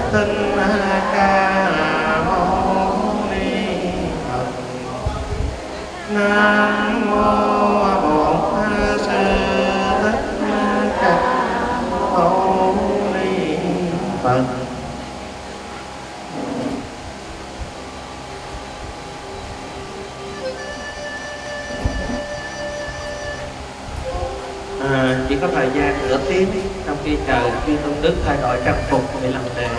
Thích Ca Mâu Ni Phật. Nam mô Bổn Sư Thích Ca Mâu Ni Phật. Chỉ có thời gian nửa tiếng trong khi chờ chư tôn đức thay đổi trang phục để làm lễ.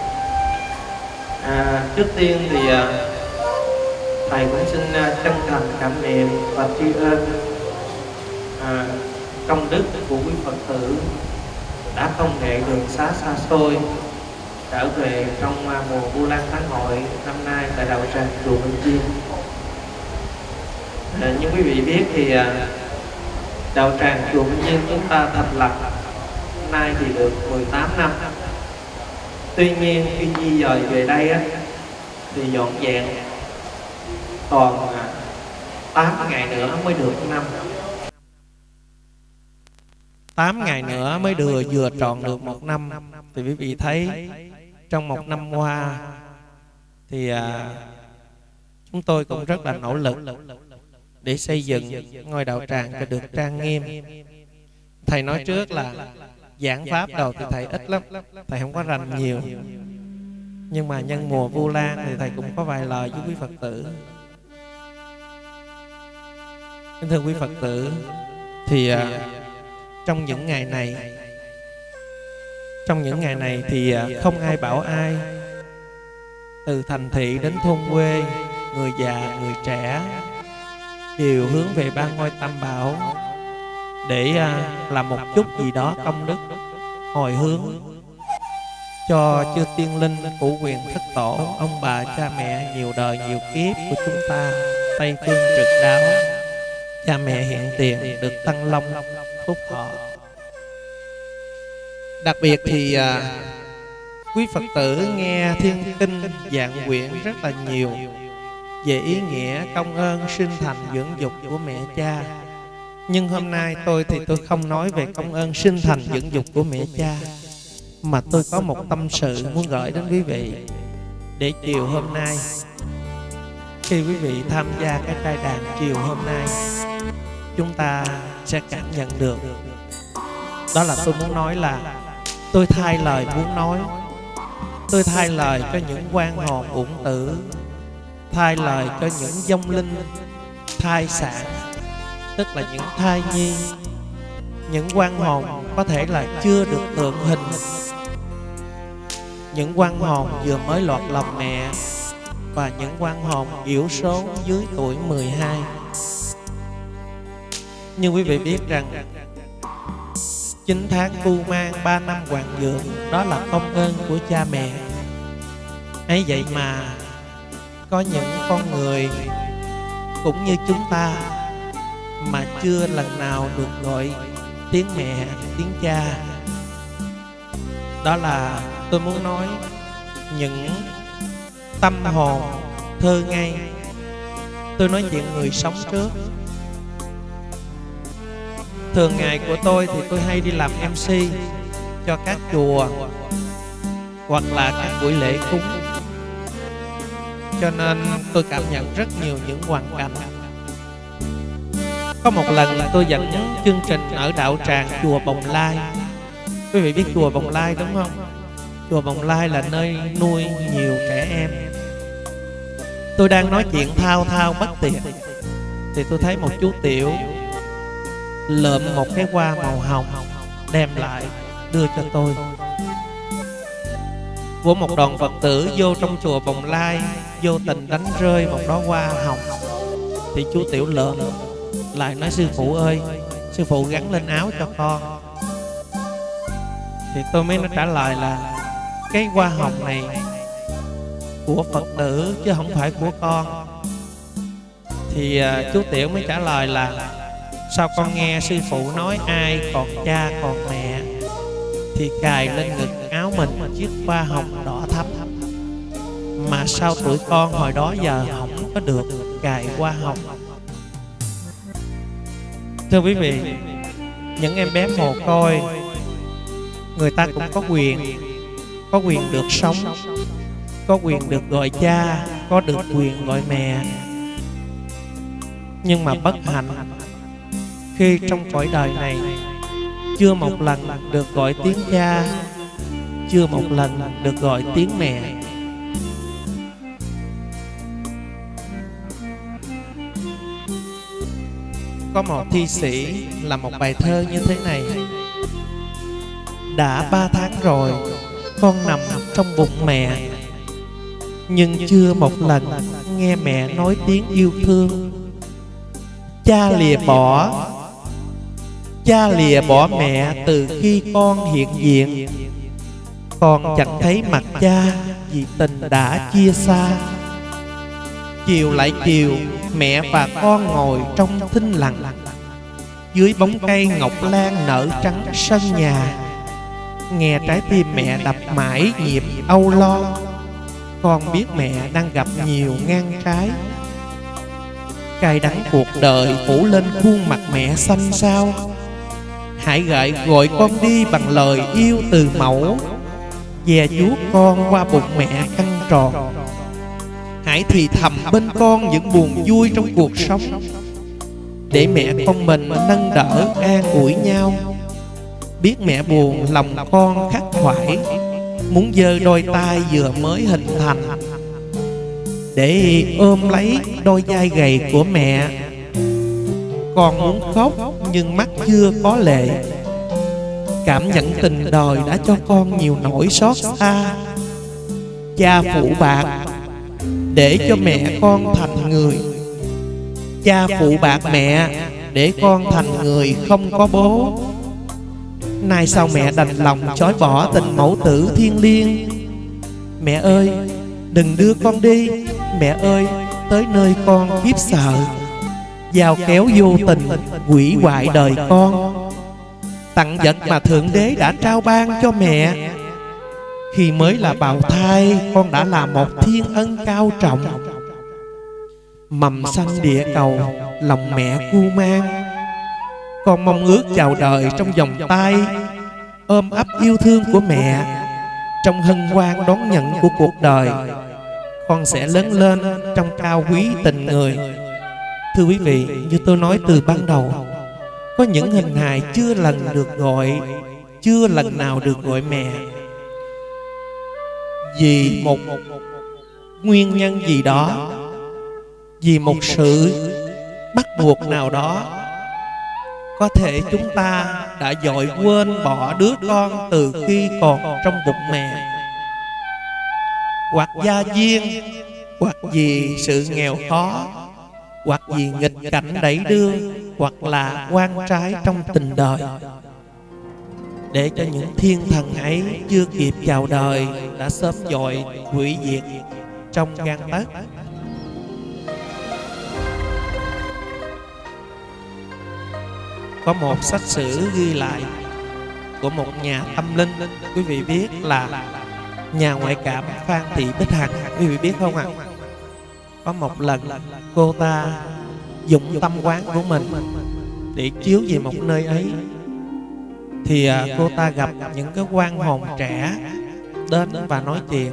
Trước tiên thì thầy cũng xin chân thành cảm niệm và tri ân công đức của quý Phật tử đã không ngại đường xá xa xôi trở về trong mùa Vu Lan Tháng Hội năm nay tại đạo tràng chùa Minh Chiên. Như quý vị biết thì đạo tràng chùa Minh Chiên chúng ta thành lập nay thì được 18 năm. Tuy nhiên khi di dời về đây thì dọn dẹp còn 8 ngày nữa mới được năm. 8 ngày nữa mới vừa tròn được 1 năm. Thì quý vị thấy trong 1 năm qua thì chúng tôi cũng rất là nỗ lực để xây dựng ngôi đạo tràng cho được trang nghiêm. Thầy nói trước là giảng pháp đầu thì thầy ít lắm, thầy không có rành nhiều. Nhưng mà nhân mùa Vu Lan thì thầy cũng có vài lời với quý Phật tử. Kính thưa quý Phật tử, thì trong những ngày này thì không ai bảo ai, từ thành thị đến thôn quê, người già, người trẻ đều hướng về ba ngôi Tam Bảo để làm một chút gì đó công đức hồi hướng cho chư tiên linh, cụ quyền thất tổ, ông bà cha mẹ nhiều đời nhiều kiếp của chúng ta, Tây phương trực đáo, cha mẹ hiện tiền được tăng long phúc thọ. Đặc biệt thì quý Phật tử nghe thiên kinh dạng quyển rất là nhiều về ý nghĩa công ơn sinh thành dưỡng dục của mẹ cha. Nhưng hôm nay tôi không nói về công ơn sinh thành dưỡng dục của mẹ cha, mà tôi có một tâm sự muốn gửi đến quý vị, để chiều hôm nay khi quý vị tham gia cái trai đàn chiều hôm nay chúng ta sẽ cảm nhận được. Đó là tôi muốn nói là tôi thay lời muốn nói, tôi thay lời cho những oan hồn uổng tử, thay lời cho những vong linh thai sản, tức là những thai nhi, những oan hồn có thể là chưa được tượng hình, những oan hồn vừa mới lọt lòng mẹ, và những oan hồn yểu số dưới tuổi 12. Nhưng quý vị biết rằng 9 tháng cu mang 3 năm hoàng dưỡng, đó là công ơn của cha mẹ. Ấy vậy mà có những con người cũng như chúng ta mà chưa lần nào được gọi tiếng mẹ, tiếng cha. Đó là tôi muốn nói những tâm hồn thơ ngây. Tôi nói chuyện người sống trước. Thường ngày của tôi thì tôi hay đi làm MC cho các chùa hoặc là các buổi lễ cúng, cho nên tôi cảm nhận rất nhiều những hoàn cảnh. Có một lần tôi dẫn chương trình ở đạo tràng chùa Bồng Lai. Quý vị biết chùa Bồng Lai đúng không? Chùa Bồng Lai là nơi nuôi nhiều trẻ em. Tôi đang nói chuyện thao thao bất tuyệt thì tôi thấy một chú tiểu lượm một cái hoa màu hồng đem lại đưa cho tôi. Của một đoàn Phật tử vô trong chùa Bồng Lai vô tình đánh rơi một đóa hoa hồng, thì chú tiểu lượm lại nói: sư phụ ơi, sư phụ gắn lên áo cho con. Thì tôi mới nói trả lời là cái hoa hồng này của Phật tử chứ không phải của con. Thì chú tiểu mới trả lời là: sao con nghe sư phụ nói ai còn cha còn mẹ thì cài lên ngực áo mình chiếc hoa hồng đỏ thắm, mà sao tuổi con hồi đó giờ không có được cài hoa hồng. Thưa quý vị, những em bé mồ côi người ta cũng có quyền có quyền được sống, có quyền được gọi cha, có được quyền gọi mẹ. Nhưng mà bất hạnh khi trong cõi đời này chưa một lần được gọi tiếng cha, chưa một lần được gọi tiếng mẹ. Có một thi sĩ là một bài thơ như thế này: đã 3 tháng rồi con nằm trong bụng mẹ, nhưng chưa một lần nghe mẹ nói tiếng yêu thương. Cha lìa bỏ mẹ từ khi con hiện diện. Con chẳng thấy mặt cha vì tình đã chia xa. Chiều lại chiều, mẹ và con ngồi trong thinh lặng, dưới bóng cây ngọc lan nở trắng sân nhà. Nghe trái tim mẹ đập mãi nhịp âu lo. Con biết mẹ đang gặp nhiều ngang trái. Cay đắng cuộc đời phủ lên khuôn mặt mẹ xanh xao. Hãy gọi con đi bằng lời yêu từ mẫu, dè dúa con qua bụng mẹ căng tròn. Hãy thì thầm bên con những buồn vui trong cuộc sống, để mẹ con mình nâng đỡ an ủi nhau. Biết mẹ buồn lòng con khắc khoải, muốn giơ đôi tay vừa mới hình thành, để ôm lấy đôi vai gầy của mẹ. Con muốn khóc nhưng mắt chưa có lệ, cảm nhận tình đời đã cho con nhiều nỗi xót xa. Cha phụ bạc để cho mẹ con thành người, cha phụ bạc mẹ để con thành người không có bố. Nay sao mẹ đành lòng chối bỏ tình mẫu tử thiêng liêng. Mẹ ơi đừng đưa con đi, mẹ ơi tới nơi con khiếp sợ. Dao kéo vô tình hủy hoại đời con. Tặng vật mà Thượng Đế đã trao ban cho mẹ, khi mới là bào thai con đã là một thiên ân cao trọng. Mầm xanh địa cầu lòng mẹ cu mang, con mong ước chào đời trong vòng tay ôm ấp yêu thương của mẹ. Trong hân hoan đón nhận của cuộc đời, con sẽ lớn lên trong cao quý tình người. Thưa quý vị, như tôi nói từ ban đầu, có những hình hài chưa lần được gọi, chưa lần nào được gọi mẹ. Vì một nguyên nhân gì đó, vì một sự bắt buộc nào đó, có thể chúng ta đã vội quên bỏ đứa con từ khi còn trong bụng mẹ, hoặc gia duyên, hoặc vì sự nghèo khó, hoặc vì nghịch cảnh đẩy đưa, hoặc là oan trái trong tình đời, để cho những thiên thần ấy chưa kịp chào đời đã sớm dội hủy diệt trong gang tấc. Có một sách sử ghi lại của một nhà tâm linh, quý vị biết là nhà ngoại cảm Phan Thị Bích Hằng, quý vị biết không ạ? Có một lần cô ta dụng tâm quán của mình để chiếu về một nơi ấy, thì cô ta gặp những cái quan hồn trẻ đến và nói chuyện.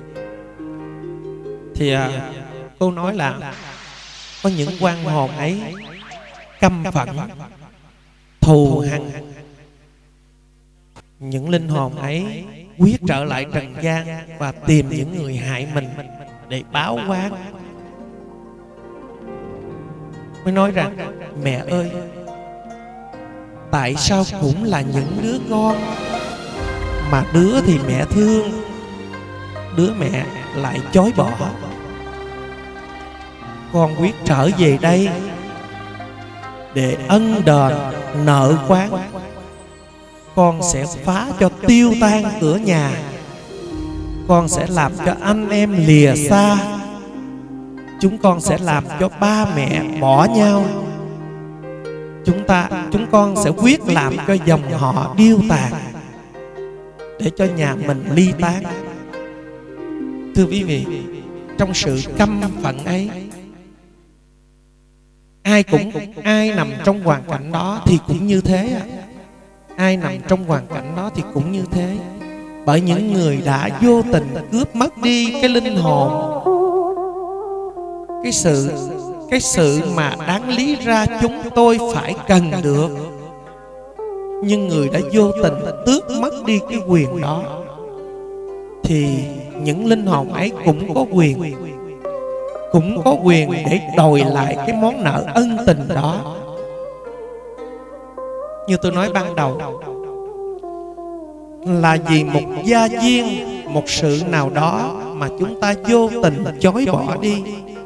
Thì cô nói là có những quan hồn ấy căm phẫn, thù hằn. Những linh hồn ấy quyết trở lại trần gian và tìm những người hại mình để báo oán. Mới nói rằng mẹ ơi, tại sao cũng là những đứa con, mà đứa thì mẹ thương, đứa mẹ lại chối bỏ. Con quyết trở về đây để ân đền nợ quán. Con sẽ phá cho tiêu tan cửa nhà, con sẽ làm cho anh em lìa xa, chúng con sẽ làm cho ba mẹ bỏ nhau, chúng con sẽ quyết làm cho dòng họ điêu tàn, để cho nhà mình ly tán. Thưa quý vị, trong sự căm phẫn ấy, ai nằm trong hoàn cảnh đó thì cũng như thế. Ai nằm trong hoàn cảnh đó thì cũng như thế. bởi những người đã vô tình cướp mất đi cái linh hồn, cái sự mà đáng lý ra chúng tôi phải cần được. Nhưng người đã vô tình tước mất đi cái quyền đó, thì những linh hồn ấy cũng có quyền để đòi lại cái món nợ ân tình đó. Như tôi nói ban đầu, là vì một gia duyên, một sự nào đó mà chúng ta vô tình chối bỏ đi,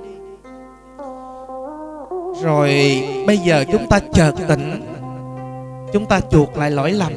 rồi bây giờ chúng ta chợt tỉnh, chúng ta chuộc lại lỗi lầm.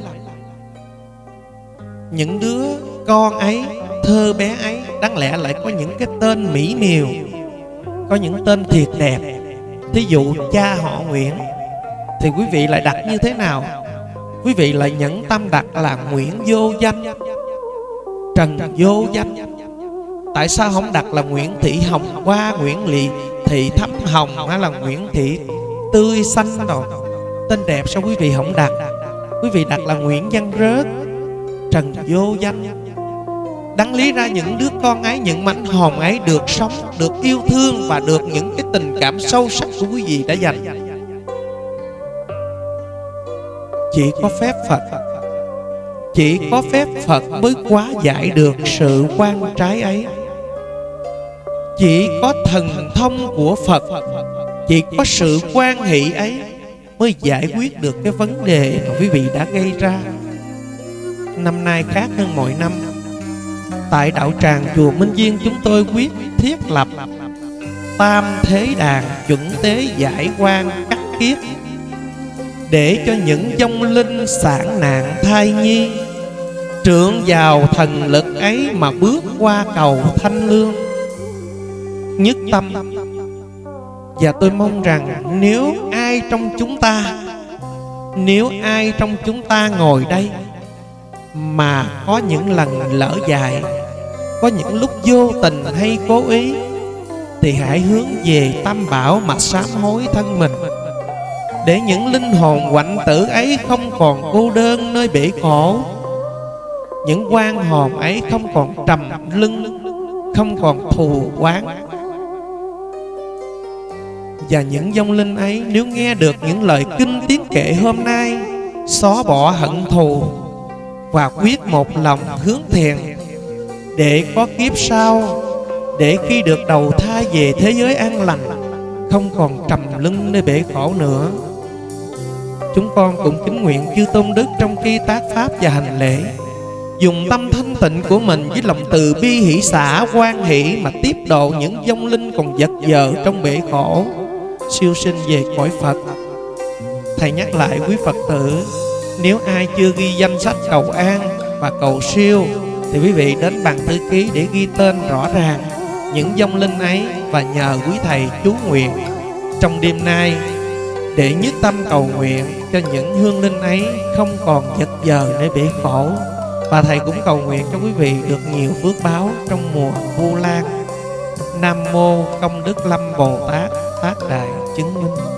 Những đứa con ấy, thơ bé ấy, đáng lẽ lại có những cái tên mỹ miều, có những tên thiệt đẹp. Thí dụ cha họ Nguyễn, thì quý vị lại đặt như thế nào? Quý vị lại nhẫn tâm đặt là Nguyễn Vô Danh, Trần Vô Danh. Tại sao không đặt là Nguyễn Thị Hồng Hoa, Nguyễn Thị Thắm Hồng, hay là Nguyễn Thị Tươi Xanh rồi? Tên đẹp sao quý vị không đặt? Quý vị đặt là Nguyễn Văn Rớt, Trần Vô Danh. Đáng lý ra những đứa con ấy, những mảnh hồn ấy được sống, được yêu thương và được những cái tình cảm sâu sắc của quý vị đã dành. Chỉ có phép Phật mới hóa giải được sự oan trái ấy. Chỉ có thần thông của Phật, chỉ có sự hoan hỷ ấy mới giải quyết được cái vấn đề mà quý vị đã gây ra. Năm nay khác hơn mọi năm, tại đạo tràng chùa Minh Viên chúng tôi quyết thiết lập tam thế đàn chuẩn tế giải oan cắt kiết, để cho những vong linh sản nạn thai nhi trượng vào thần lực ấy mà bước qua cầu thanh lương. Nhất tâm. Và tôi mong rằng nếu ai trong chúng ta ngồi đây mà có những lần lỡ dại, có những lúc vô tình hay cố ý, thì hãy hướng về Tam Bảo mà sám hối thân mình, để những linh hồn quạnh tử ấy không còn cô đơn nơi bể khổ. Những oan hồn ấy không còn trầm lưng, không còn thù oán. Và những vong linh ấy nếu nghe được những lời kinh tiếng kệ hôm nay, xóa bỏ hận thù và quyết một lòng hướng thiện, để có kiếp sau, để khi được đầu thai về thế giới an lành, không còn trầm lưng nơi bể khổ nữa. Chúng con cũng kính nguyện chư tôn đức trong khi tác pháp và hành lễ, dùng tâm thanh tịnh của mình với lòng từ bi hỷ xả hoan hỷ mà tiếp độ những vong linh còn vật vờ trong bể khổ, siêu sinh về cõi Phật. Thầy nhắc lại quý Phật tử, nếu ai chưa ghi danh sách cầu an và cầu siêu, thì quý vị đến bàn thư ký để ghi tên rõ ràng những vong linh ấy, và nhờ quý thầy chú nguyện trong đêm nay, để nhất tâm cầu nguyện cho những hương linh ấy không còn vật vờ nơi bể khổ. Và thầy cũng cầu nguyện cho quý vị được nhiều phước báo trong mùa Vu Lan. Nam mô Công Đức Lâm Bồ Tát Tác Đại Chứng Minh.